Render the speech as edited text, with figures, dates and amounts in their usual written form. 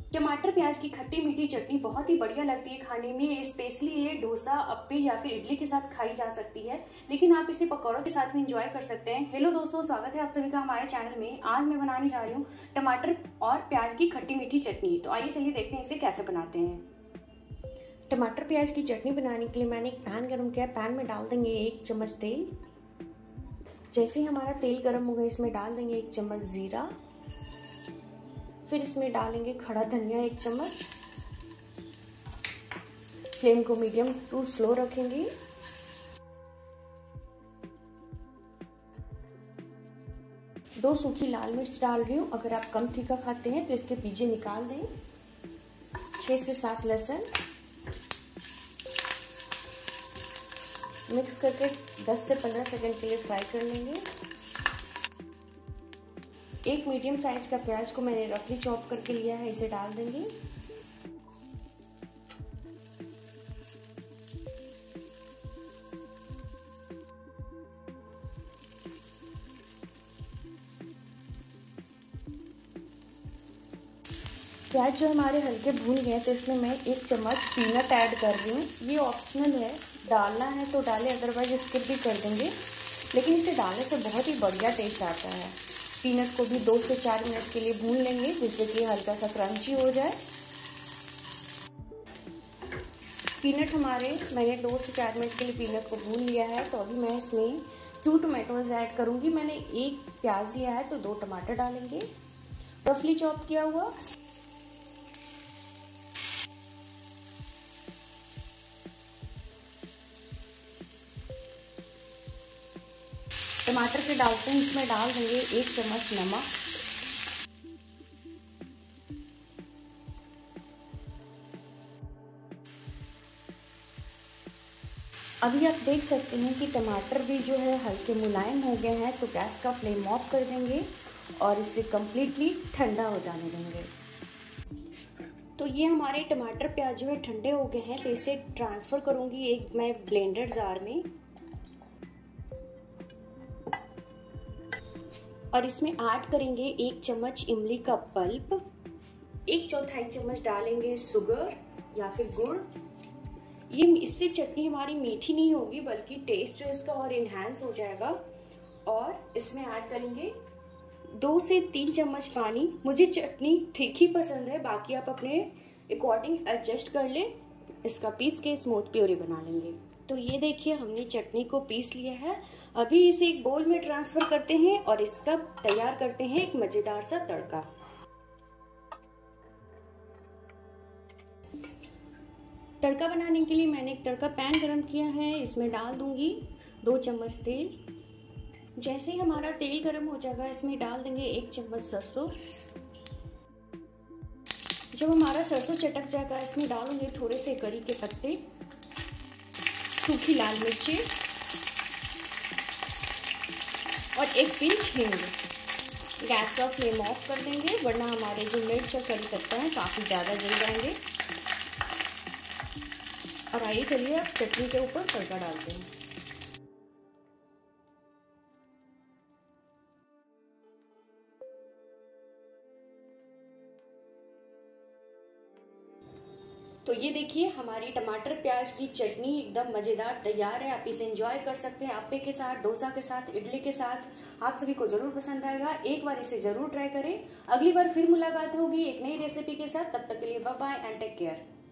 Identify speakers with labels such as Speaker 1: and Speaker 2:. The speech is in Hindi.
Speaker 1: टमाटर प्याज की खट्टी मीठी चटनी बहुत ही बढ़िया लगती है खाने में। स्पेशली ये डोसा, अप्पे या फिर इडली के साथ खाई जा सकती है, लेकिन आप इसे पकौड़ों के साथ भी एंजॉय कर सकते हैं। हेलो दोस्तों, स्वागत है आप सभी का हमारे चैनल में। आज मैं बनाने जा रही हूँ टमाटर और प्याज की खट्टी मीठी चटनी। तो आइए चलिए देखते हैं इसे कैसे बनाते हैं। टमाटर प्याज की चटनी बनाने के लिए मैंने एक पैन गर्म किया। पैन में डाल देंगे 1 चम्मच तेल। जैसे ही हमारा तेल गर्म होगा इसमें डाल देंगे 1 चम्मच जीरा। फिर इसमें डालेंगे खड़ा धनिया 1 चम्मच। फ्लेम को मीडियम टू स्लो रखेंगे। दो सूखी लाल मिर्च डाल रही हूँ। अगर आप कम तीखा खाते हैं तो इसके बीजे निकाल दें। 6 से 7 लहसुन मिक्स करके 10 से 15 सेकंड के लिए फ्राई कर लेंगे। एक मीडियम साइज का प्याज को मैंने रफली चॉप करके लिया है, इसे डाल देंगे। प्याज जो हमारे हल्के भून गए तो इसमें मैं 1 चम्मच पीनट ऐड कर रही हूँ। ये ऑप्शनल है, डालना है तो डालें, अदरवाइज स्किप भी कर देंगे। लेकिन इसे डालने से बहुत ही बढ़िया टेस्ट आता है। पीनट को भी 2 से 4 मिनट के लिए भून लेंगे, जिससे कि हल्का सा क्रंची हो जाए। पीनट मैंने 2 से 4 मिनट के लिए पीनट को भून लिया है। तो अभी मैं इसमें 2 टमाटोज ऐड करूंगी। मैंने 1 प्याज लिया है तो 2 टमाटर डालेंगे, रफली चॉप किया हुआ। टमाटर के डालते हैं इसमें डाल देंगे 1 चम्मच नमक। अभी आप देख सकते हैं कि टमाटर भी जो है हल्के मुलायम हो गए हैं, तो गैस का फ्लेम ऑफ कर देंगे और इसे कम्प्लीटली ठंडा हो जाने देंगे। तो ये हमारे टमाटर प्याज जो है ठंडे हो गए हैं, तो इसे ट्रांसफ़र करूँगी एक मैं ब्लेंडर जार में। और इसमें ऐड करेंगे 1 चम्मच इमली का पल्प। 1/4 चम्मच डालेंगे शुगर या फिर गुड़। ये इससे चटनी हमारी मीठी नहीं होगी, बल्कि टेस्ट जो इसका और इन्हांस हो जाएगा। और इसमें ऐड करेंगे 2 से 3 चम्मच पानी। मुझे चटनी तीखी पसंद है, बाकी आप अपने अकॉर्डिंग एडजस्ट कर लें। इसका पीस के स्मूथ प्योरी बना लेंगे। तो ये देखिए हमने चटनी को पीस लिया है। अभी इसे एक बोल में ट्रांसफर करते हैं और इसका तैयार करते हैं एक मजेदार सा तड़का। तड़का बनाने के लिए मैंने एक तड़का पैन गरम किया है, इसमें डाल दूंगी 2 चम्मच तेल। जैसे ही हमारा तेल गरम हो जाएगा इसमें डाल देंगे 1 चम्मच सरसों। जब हमारा सरसों चटक जाएगा इसमें डालेंगे थोड़े से करी के पत्ते, सूखी लाल मिर्ची और 1 पिंच हींग। गैस का फ्लेम ऑफ कर देंगे, वरना हमारे जो मिर्च और करी पत्ता है काफ़ी ज़्यादा जल जाएंगे। और आइए चलिए अब चटनी के ऊपर तड़का डालते हैं। तो ये देखिए हमारी टमाटर प्याज की चटनी एकदम मज़ेदार तैयार है। आप इसे एंजॉय कर सकते हैं अप्पे के साथ, डोसा के साथ, इडली के साथ। आप सभी को जरूर पसंद आएगा। एक बार इसे जरूर ट्राई करें। अगली बार फिर मुलाकात होगी एक नई रेसिपी के साथ। तब तक के लिए bye bye and take care.